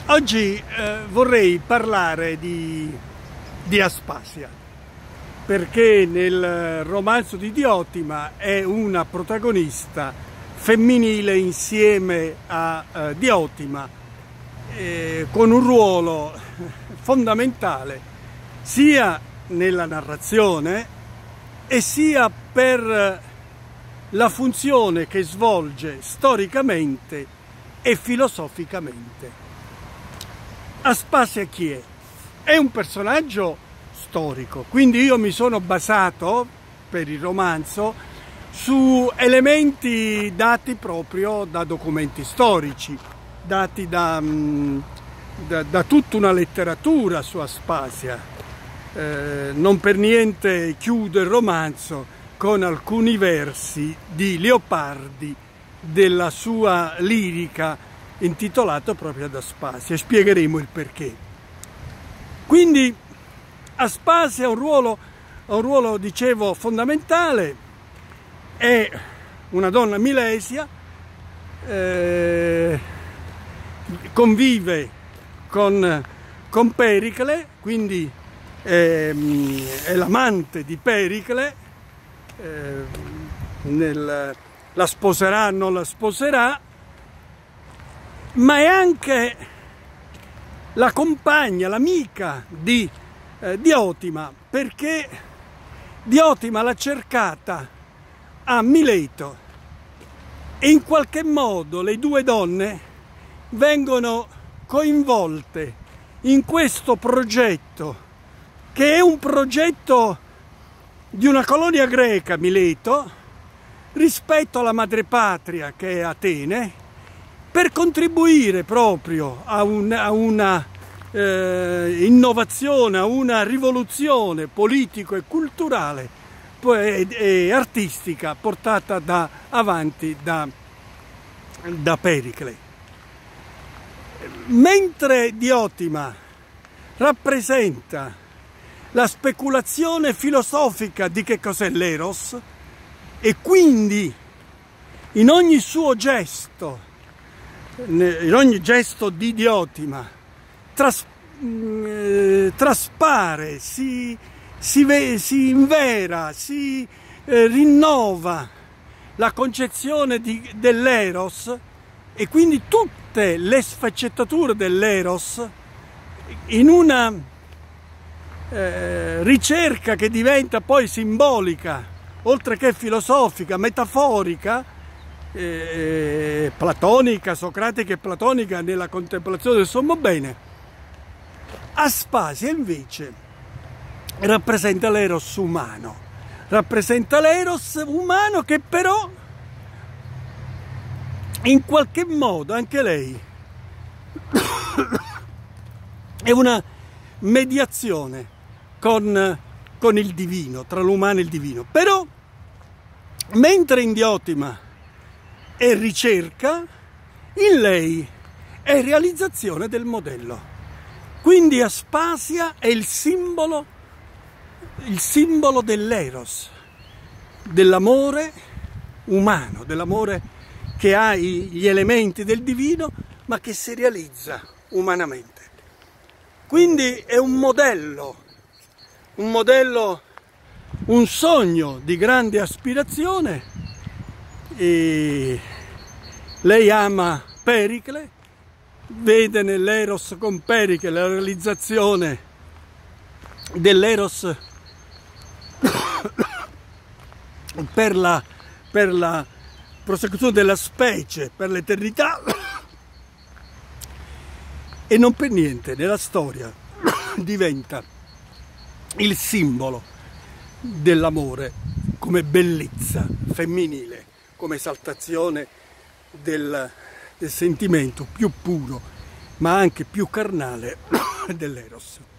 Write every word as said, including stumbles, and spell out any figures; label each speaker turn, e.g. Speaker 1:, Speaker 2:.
Speaker 1: Oggi eh, vorrei parlare di, di Aspasia, perché nel romanzo di Diotima è una protagonista femminile insieme a eh, Diotima, eh, con un ruolo fondamentale sia nella narrazione e sia per la funzione che svolge storicamente e filosoficamente. Aspasia chi è? È un personaggio storico, quindi io mi sono basato per il romanzo su elementi dati proprio da documenti storici, dati da, da, da tutta una letteratura su Aspasia. Eh, non per niente chiudo il romanzo con alcuni versi di Leopardi della sua lirica intitolato proprio ad Aspasia, e spiegheremo il perché. Quindi Aspasia ha un ruolo, ha un ruolo, dicevo, fondamentale, è una donna milesia, eh, convive con, con Pericle, quindi è, è l'amante di Pericle, eh, nel, la sposerà, non la sposerà, ma è anche la compagna, l'amica di eh, Diotima, perché Diotima l'ha cercata a Mileto e in qualche modo le due donne vengono coinvolte in questo progetto, che è un progetto di una colonia greca, Mileto, rispetto alla madrepatria che è Atene, per contribuire proprio a, un, a una eh, innovazione, a una rivoluzione politico e culturale e, e artistica portata da, avanti da, da Pericle. Mentre Diotima rappresenta la speculazione filosofica di che cos'è l'Eros, e quindi in ogni suo gesto, in ogni gesto di Diotima tras, eh, traspare, si, si, ve, si invera, si eh, rinnova la concezione dell'Eros, e quindi tutte le sfaccettature dell'Eros in una eh, ricerca che diventa poi simbolica, oltre che filosofica, metaforica, Eh, platonica, socratica e platonica nella contemplazione del sommo bene. Aspasia invece rappresenta l'eros umano, rappresenta l'eros umano che però in qualche modo anche lei è una mediazione con, con il divino, tra l'umano e il divino. Però mentre in Diotima è ricerca, in lei è realizzazione del modello. Quindi Aspasia è il simbolo, il simbolo dell'eros, dell'amore umano, dell'amore che ha gli elementi del divino, ma che si realizza umanamente. Quindi è un modello, un modello, un sogno di grande aspirazione. E lei ama Pericle, vede nell'Eros con Pericle la realizzazione dell'Eros per la, per la prosecuzione della specie, per l'eternità, e non per niente nella storia diventa il simbolo dell'amore come bellezza femminile, come esaltazione del, del sentimento più puro, ma anche più carnale dell'Eros.